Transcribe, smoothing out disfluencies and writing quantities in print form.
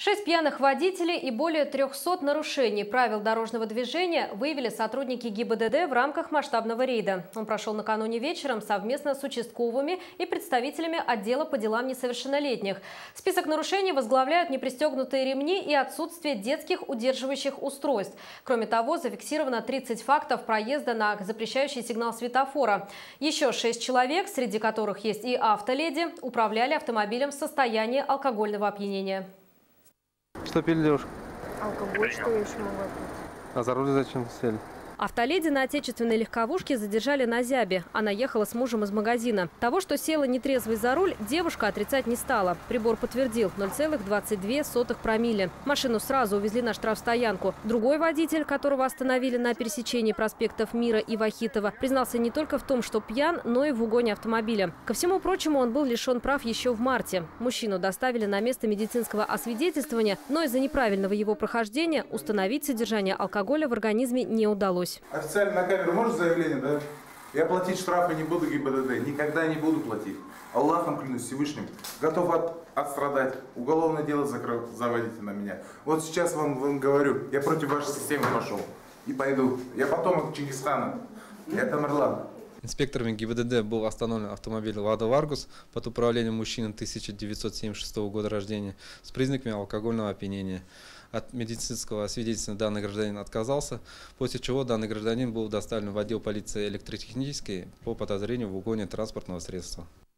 6 пьяных водителей и более 300 нарушений правил дорожного движения выявили сотрудники ГИБДД в рамках масштабного рейда. Он прошел накануне вечером совместно с участковыми и представителями отдела по делам несовершеннолетних. Список нарушений возглавляют непристегнутые ремни и отсутствие детских удерживающих устройств. Кроме того, зафиксировано 30 фактов проезда на запрещающий сигнал светофора. Еще 6 человек, среди которых есть и автоледи, управляли автомобилем в состоянии алкогольного опьянения. Что пили, девушка? Алкоголь, что я еще могла пить? А за руль зачем сели? Автоледи на отечественной легковушке задержали на Зябе. Она ехала с мужем из магазина. Того, что села нетрезвой за руль, девушка отрицать не стала. Прибор подтвердил 0,22 промилле. Машину сразу увезли на штрафстоянку. Другой водитель, которого остановили на пересечении проспектов Мира и Вахитова, признался не только в том, что пьян, но и в угоне автомобиля. Ко всему прочему, он был лишен прав еще в марте. Мужчину доставили на место медицинского освидетельствования, но из-за неправильного его прохождения установить содержание алкоголя в организме не удалось. Официально на камеру можешь заявление, да? Я платить штрафы не буду ГИБДД, никогда не буду платить. Аллахом клянусь Всевышним, готов отстрадать. Уголовное дело заводите на меня. Вот сейчас вам говорю, я против вашей системы пошел. И пойду. Я потомок Чингисхана. Я Тамерлан. Инспекторами ГИБДД был остановлен автомобиль «Лада Варгус» под управлением мужчины 1976 года рождения с признаками алкогольного опьянения. От медицинского освидетельствования данный гражданин отказался, после чего данный гражданин был доставлен в отдел полиции электротехнической по подозрению в угоне транспортного средства.